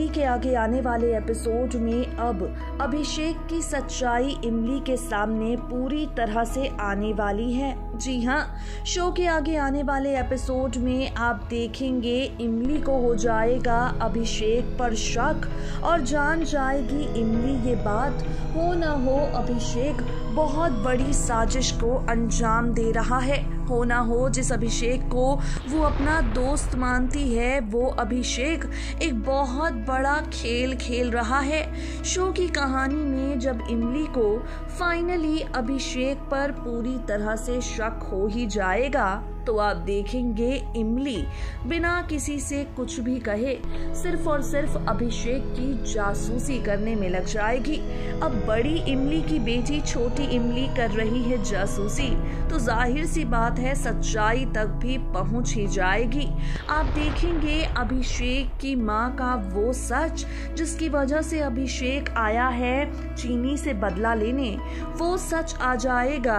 इमली के आगे आने वाले एपिसोड में अब अभिषेक की सच्चाई इमली के सामने पूरी तरह से आने वाली है। जी हाँ, शो के आगे आने वाले एपिसोड में आप देखेंगे इमली को हो जाएगा अभिषेक पर शक और जान जाएगी इमली ये बात हो ना हो अभिषेक बहुत बड़ी साजिश को अंजाम दे रहा है। हो ना हो जिस अभिषेक को वो अपना दोस्त मानती है वो अभिषेक एक बहुत बड़ा खेल खेल रहा है। शो की कहानी में जब इमली को फाइनली अभिषेक पर पूरी तरह से शक हो ही जाएगा तो आप देखेंगे इमली बिना किसी से कुछ भी कहे सिर्फ और सिर्फ अभिषेक की जासूसी करने में लग जाएगी। अब बड़ी इमली की बेटी छोटी इमली कर रही है जासूसी तो जाहिर सी बात है सच्चाई तक भी पहुंच ही जाएगी। आप देखेंगे अभिषेक की मां का वो सच जिसकी वजह से अभिषेक आया है चीनी से बदला लेने, वो सच आ जाएगा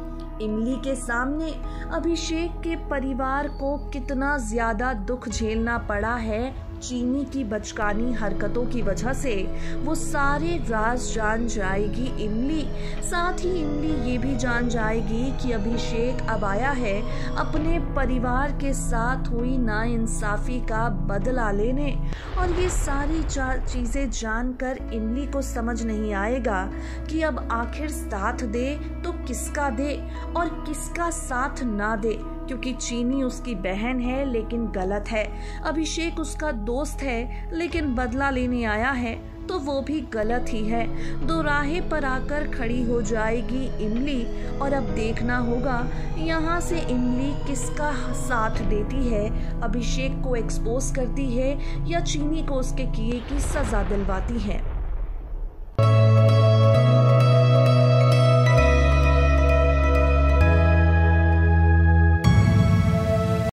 इमली के सामने। अभिषेक के परिवार को कितना ज्यादा दुख झेलना पड़ा है चीनी की बचकानी हरकतों की वजह से, वो सारे राज जान जाएगी इमली। साथ ही इमली ये भी जान जाएगी कि अभिषेक अब आया है अपने परिवार के साथ हुई नाइंसाफी का बदला लेने। और ये सारी चीजें जानकर इमली को समझ नहीं आएगा कि अब आखिर साथ दे तो किसका दे और किसका साथ ना दे, क्योंकि चीनी उसकी बहन है लेकिन गलत है, अभिषेक उसका दोस्त है लेकिन बदला लेने आया है तो वो भी गलत ही है। दो राहे पर आकर खड़ी हो जाएगी इमली और अब देखना होगा यहाँ से इमली किसका साथ देती है, अभिषेक को एक्सपोज करती है या चीनी को उसके किए की सजा दिलवाती है।